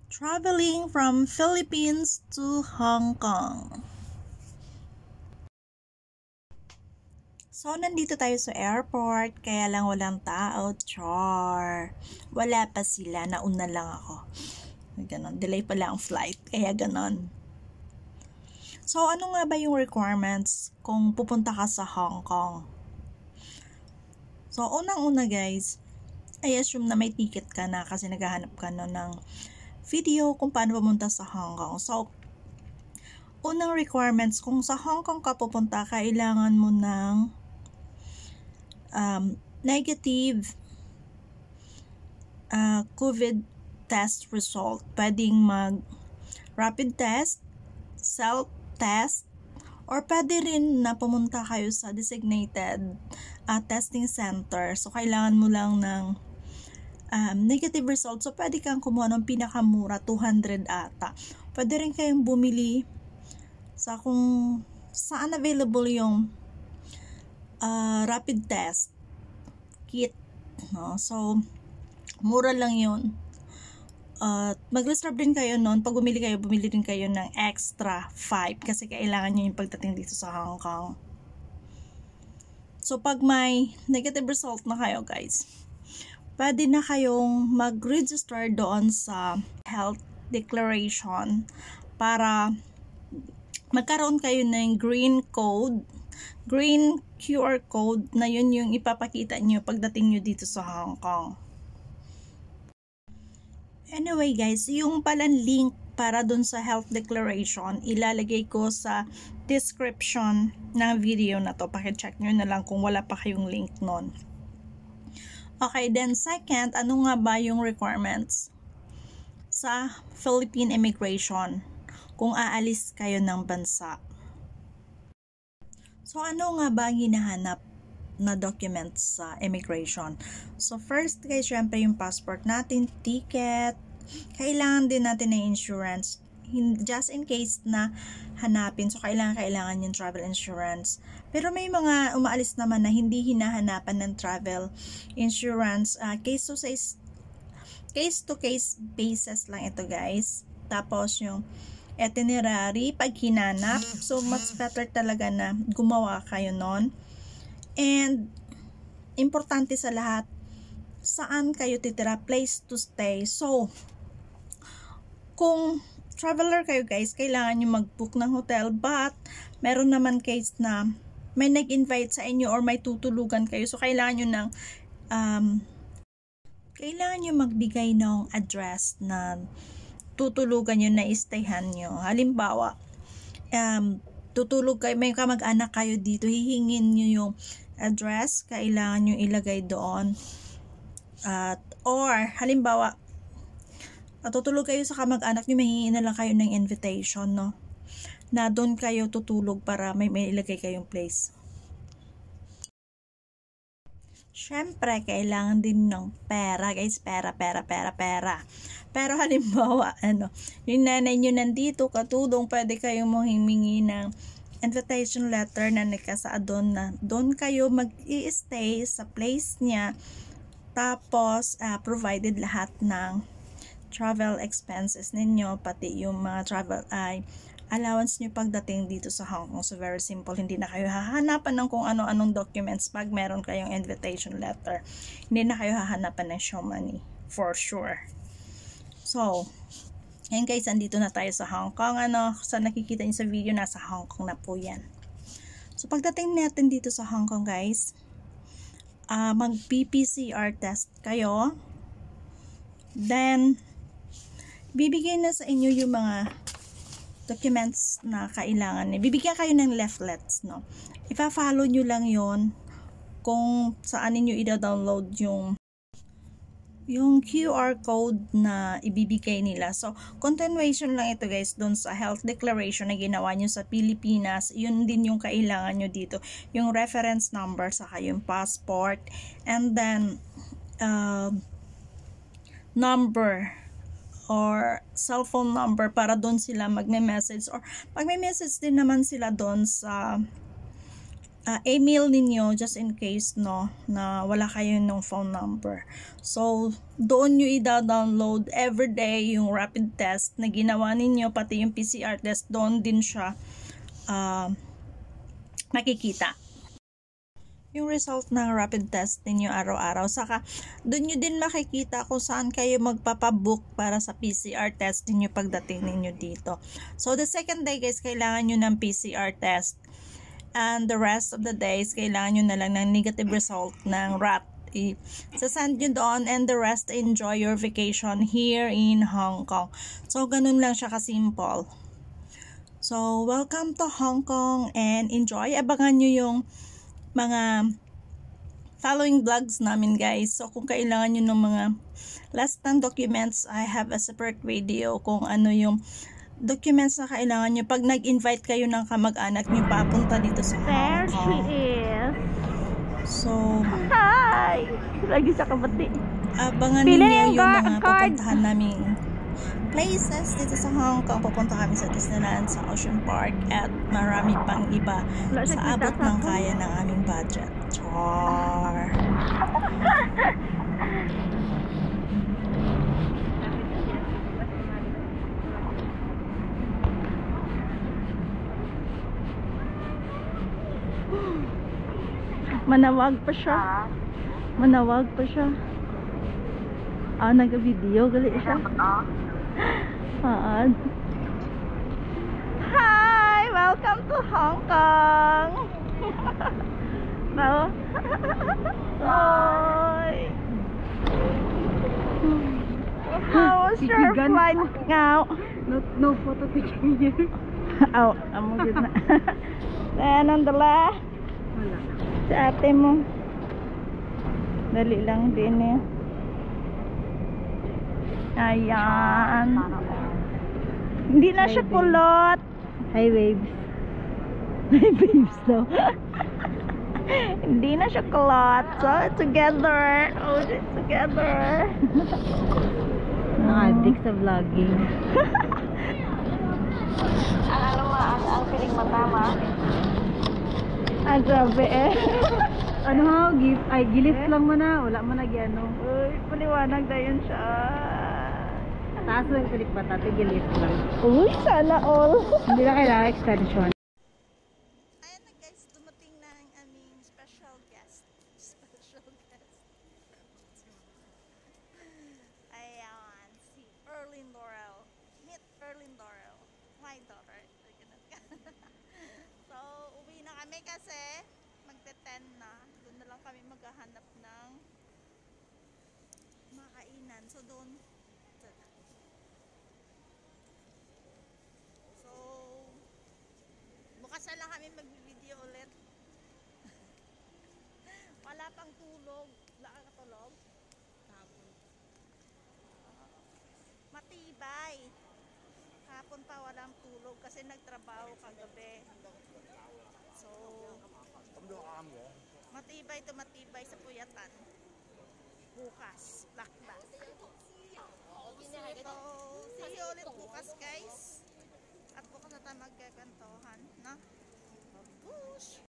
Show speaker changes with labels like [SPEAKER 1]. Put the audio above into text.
[SPEAKER 1] Traveling from Philippines to Hong Kong. So, nandito tayo sa airport, kaya lang walang tao, char. Wala pa sila, nauna lang ako. Ganon, delay pala ang flight, kaya ganon. So, ano nga ba yung requirements kung pupunta ka sa Hong Kong? So, unang-una guys, I assume na may ticket ka na kasi naghahanap ka na ng video kung paano pumunta sa Hong Kong. So, unang requirements, kung sa Hong Kong ka pupunta, kailangan mo ng negative COVID test result. Pwedeng mag rapid test, self-test, or pwede rin na pumunta kayo sa designated testing center. So, kailangan mo lang ng negative result. So, pwede kang kumuha ng pinakamura, 200 ata. Pwede rin kayong bumili sa kung saan available yung rapid test kit. No? So, mura lang yun. Mag-reserve din kayo noon. Pag bumili din kayo ng extra 5 kasi kailangan nyo yung pagdating dito sa Hong Kong. So, pag may negative result na kayo guys, pwede na kayong mag-register doon sa health declaration para magkaroon kayo ng green QR code na yun yung ipapakita nyo pagdating nyo dito sa Hong Kong. Anyway guys, yung palang link para dun sa health declaration, ilalagay ko sa description ng video na to. Pakicheck nyo na lang kung wala pa kayong link nun. Okay, then second, ano nga ba yung requirements sa Philippine immigration kung aalis kayo ng bansa? So, ano nga ba ang hinahanap na documents sa immigration? So, first guys, syempre yung passport natin, ticket, kailangan din natin ng insurance just in case na hanapin. So, kailangan yung travel insurance. Pero may mga umaalis naman na hindi hinahanapan ng travel insurance. Case to case basis lang ito guys. Tapos yung itinerary, pag hinanap, so much better talaga na gumawa kayo nun. And importante sa lahat, saan kayo titira, place to stay. So, kung traveler kayo guys, kailangan nyo mag-book ng hotel, but meron naman case na may nag-invite sa inyo or may tutulugan kayo, so kailangan nyo magbigay ng address na tutulugan nyo, na istayhan nyo. Halimbawa, tutulog kayo, may kamag-anak kayo dito, hihingin nyo yung address, kailangan nyo ilagay doon. Or halimbawa, tutulog kayo sa kamag-anak nyo, mahihingi na lang kayo ng invitation, no? Na doon kayo tutulog para may ilagay kayong place. Syempre, kailangan din ng pera, guys. Pera. Pero halimbawa, yung nanay nyo nandito, katulong, pwede kayong humingi ng invitation letter na nakasaad doon na doon kayo mag-i-stay sa place niya. Tapos, provided lahat ng travel expenses ninyo, pati yung mga travel allowance nyo pagdating dito sa Hong Kong. So, very simple. Hindi na kayo hahanapan ng kung ano-anong documents pag meron kayong invitation letter. Hindi na kayo hahanapan ng show money. For sure. So, ngayon guys, andito na tayo sa Hong Kong. Sa nakikita nyo sa video, nasa Hong Kong na po yan. So, pagdating natin dito sa Hong Kong guys, mag-PCR test kayo. Then, bibigyan na sa inyo yung mga documents na kailangan. Bibigyan kayo ng leaflets, no? Ipa-follow nyo lang yon kung saan niyo i-download yung QR code na ibibigay nila. So, continuation lang ito guys doon sa health declaration na ginawa nyo sa Pilipinas. Yun din yung kailangan nyo dito. Yung reference number, saka yung passport, and then number or cellphone number para doon sila magme-message, or pag may message din naman sila doon sa email ninyo just in case no na wala kayo ng phone number. So doon nyo i-download everyday yung rapid test na ginawa ninyo, pati yung PCR test, doon din siya makikita yung result ng rapid test ninyo araw-araw. Saka doon nyo din makikita kung saan kayo magpapabook para sa PCR test ninyo pagdating ninyo dito. So the second day guys, kailangan nyo ng PCR test. And the rest of the days, kailangan nyo na lang ng negative result ng RAT. Sasend nyo doon, and the rest, enjoy your vacation here in Hong Kong. So, ganun lang siya kasimple. So, welcome to Hong Kong and enjoy. Abangan nyo yung mga following vlogs namin guys. So, kung kailangan nyo ng mga last time documents, I have a separate video kung ano yung documents na kailangan nyo pag nag-invite kayo ng kamag-anak nyo papunta dito sa Hong Kong.
[SPEAKER 2] There she is.
[SPEAKER 1] So,
[SPEAKER 2] Hi! Lagi sa kabati.
[SPEAKER 1] abangan
[SPEAKER 2] Pili
[SPEAKER 1] ninyo yung
[SPEAKER 2] yung
[SPEAKER 1] mga
[SPEAKER 2] card.
[SPEAKER 1] pupuntahan naming places dito sa Hong Kong. Pupunta kami sa Disneyland, sa Ocean Park, at marami pang iba
[SPEAKER 2] Wala siya
[SPEAKER 1] sa
[SPEAKER 2] kita
[SPEAKER 1] abot
[SPEAKER 2] sa
[SPEAKER 1] ng
[SPEAKER 2] phone.
[SPEAKER 1] kaya ng aming budget. Char!
[SPEAKER 2] Manawag pa siya. Manawag pa siya. Nag-video. Gali siya. Hi! Welcome to Hong Kong! No? Hi! How was your flight now?
[SPEAKER 3] No photo picture here.
[SPEAKER 2] Oh, amo gud na. Ayan ang dala.
[SPEAKER 3] Wala.
[SPEAKER 2] Sa ate mo. Dali lang din eh. Ayan. Hindi na siya kulot.
[SPEAKER 3] Hi babes.
[SPEAKER 2] Hi babes daw. Hindi na siya kulot. So, together. Oh, together.
[SPEAKER 3] Nakaddict sa vlogging.
[SPEAKER 2] Ang piling matama. Grabe eh.
[SPEAKER 3] Ano ha? Gilis lang mo na. Wala mo na ano.
[SPEAKER 2] Uy, paliwanag na yun siya.
[SPEAKER 3] Taas lang kulik bata. Gilis lang.
[SPEAKER 2] Uy, sana all.
[SPEAKER 3] Hindi na kailangan extension.
[SPEAKER 1] Ayan na guys, dumating na ang aming special guest. Ayan, si Erlyn Laurel. Meet Erlyn Laurel, my daughter. So, uwi na kami kasi magte-10 na. Doon na lang kami maghahanap ng makainan. So, doon. So, bukas na lang kami mag-video ulit. Wala pang tulog. Wala ka katulog? Matibay. Hapon pa walang tulog kasi nagtrabaho kagabi. So, matibay sa puyatan. Bukas, lakbas. So, see you ulit bukas guys. At bukas na tayo magkakantohan, no? Push!